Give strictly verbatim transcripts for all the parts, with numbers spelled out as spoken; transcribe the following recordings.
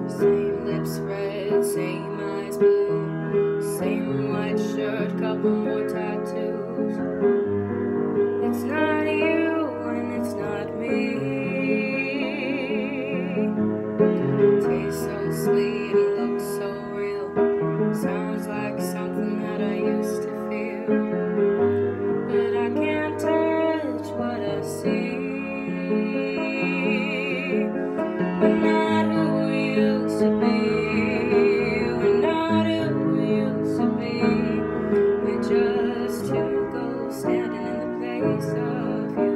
Same lips red, same eyes blue, same white shirt, couple more tattoos. It's not you and it's not me. Tastes so sweet and looks so real. Sounds like something that I used to feel, but I can't touch what I see. We're not who we used to be. We're not who we used to be. We're just two ghosts standing in the place of you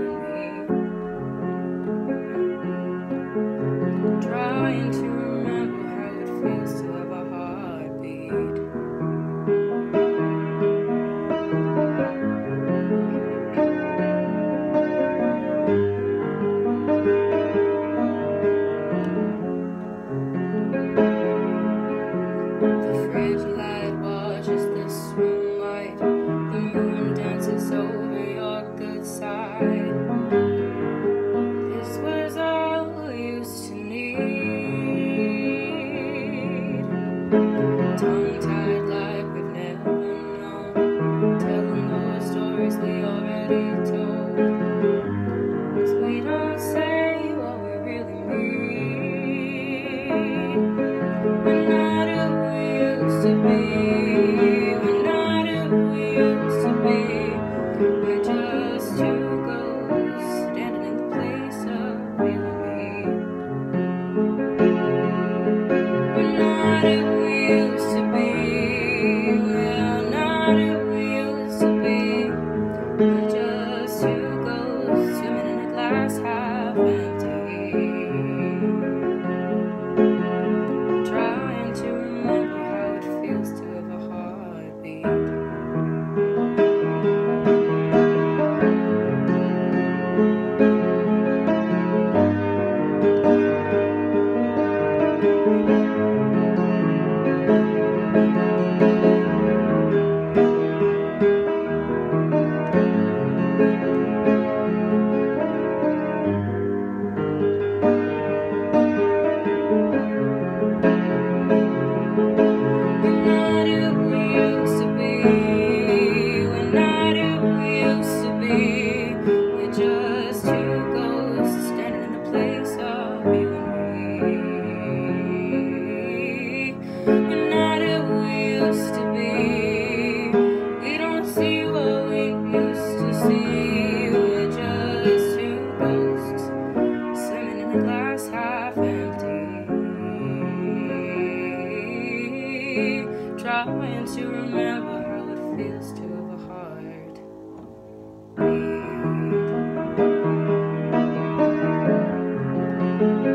and me. Trying to remember how it feels to have a heartbeat. The fridge light watches this room light. The moon dances over your good side. This was all we used to need. Tongue-tied like we've never known, telling those stories we already told. 'Cause we don't say what we really mean. We're not who we used to be. We're not who we used to be. We're just two ghosts standing in the place of you and me. We're not who we used to be. We're not who we used to be. We're just two ghosts swimming in a glass half empty. Trying to remember how it feels to have a heartbeat. We're not who we used to be. We're not who we used to be. We're just two ghosts standing in the place of you and me. We're not who we used to be. We don't see what we used to see. We're just two ghosts swimming in a glass half empty. Trying to remember how it feels to have a heart beat.